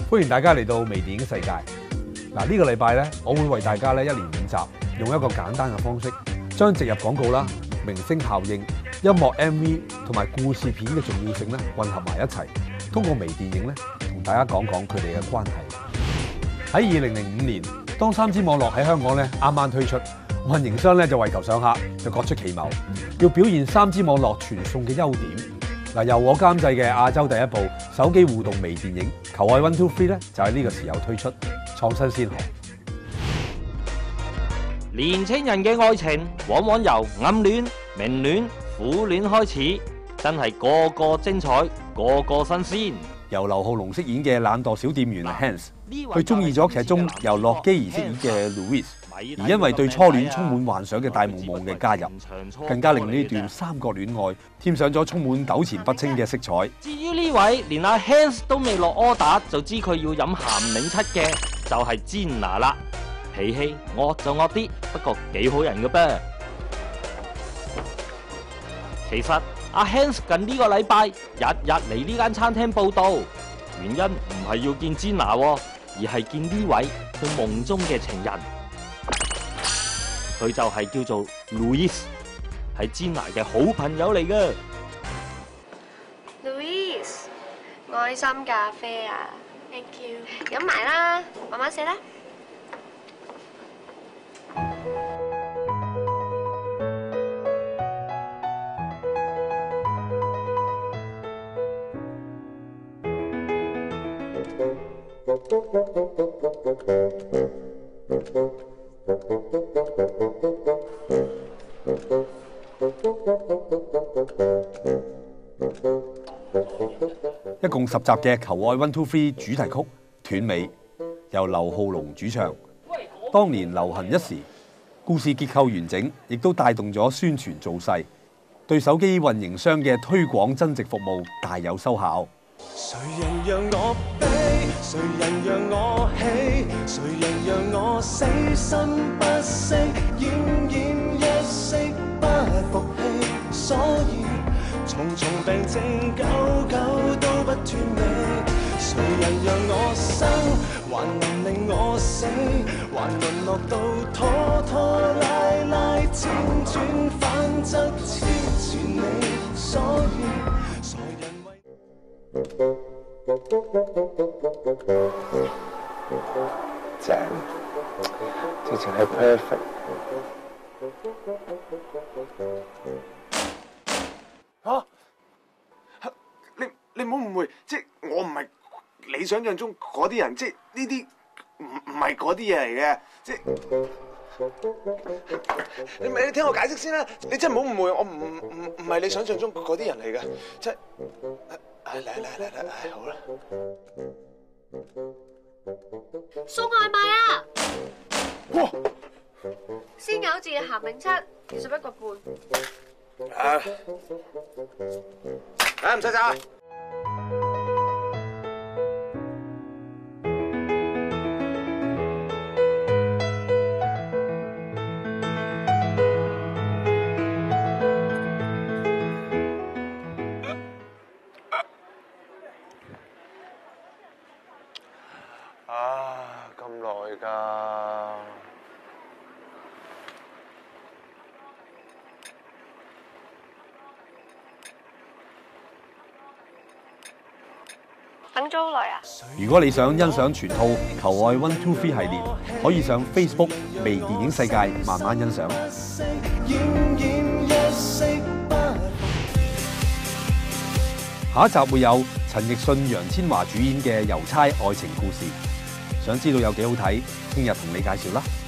歡迎大家嚟到微電影世界。嗱，呢個禮拜咧，我會為大家咧一連5集，用一個簡單嘅方式，將植入廣告啦、明星效應、音樂 MV 同埋故事片嘅重要性咧混合埋一齊，通過微電影咧同大家講講佢哋嘅關係。喺2005年，當3G 網絡喺香港咧啱啱推出，運營商咧就為求上客，就各出奇謀，要表現3G 網絡傳送嘅優點。嗱，由我監製嘅亞洲第一部手機互動微電影《求愛123》咧，就喺呢個時候推出，創新先河。 年青人嘅愛情往往由暗戀、明戀、苦戀開始，真係個個精彩，個個新鮮。 由劉浩龍飾演嘅懶惰小店員 Hans， 佢中意咗劇中由洛基兒飾演嘅 Louis， 而因為對初戀充滿幻想嘅大夢夢嘅加入，更加令呢段三角戀愛添上咗充滿糾纏不清嘅色彩。 至於呢位連阿 Hans 都未落 order 就知佢要飲鹹檸七嘅，就係 Gina 啦。脾氣惡就惡啲，不過幾好人嘅噃。其實阿 Hans 近呢個禮拜日日嚟呢間餐廳報到，原因唔係要見 Gina，而係見呢位佢夢中嘅情人。佢就係叫做 Louis， 係 Gina 嘅好朋友嚟嘅。 Louis， 愛心咖啡啊 ，Thank you， 飲埋啦，慢慢食啦。 一共10集嘅《求愛123》主題曲《斷尾》，由劉浩龍主唱。當年流行一時，故事結構完整，亦都帶動咗宣傳造勢，對手機運營商嘅推廣增值服務大有收效。 誰人讓我悲？誰人讓我喜？誰人讓我死心不息？奄奄一息不服氣，所以重重病症久久都不斷尾。誰人讓我生，還能令我死？還淪落到拖拖拉拉，輾轉反側黐住你，所以傻人為正，直情係 perfect。 嚇！你唔好誤會，即係我唔係你想象中嗰啲人，即係呢啲唔係嗰啲嘢嚟嘅，即係你聽我解釋先啦，你真係唔好誤會，我唔係你想象中嗰啲人嚟嘅，即係嚟，好啦。 送外賣啊！ 哇！ 鮮餃子鹹檸七21個半。 唔使走啊！咁耐㗎。 等咗好耐啊！ 如果你想欣賞全套《求愛123》系列，可以上 Facebook 微電影世界慢慢欣賞。下一集會有陳奕迅、楊千嬅主演嘅郵差愛情故事。想知道有幾好睇，聽日同你介紹啦。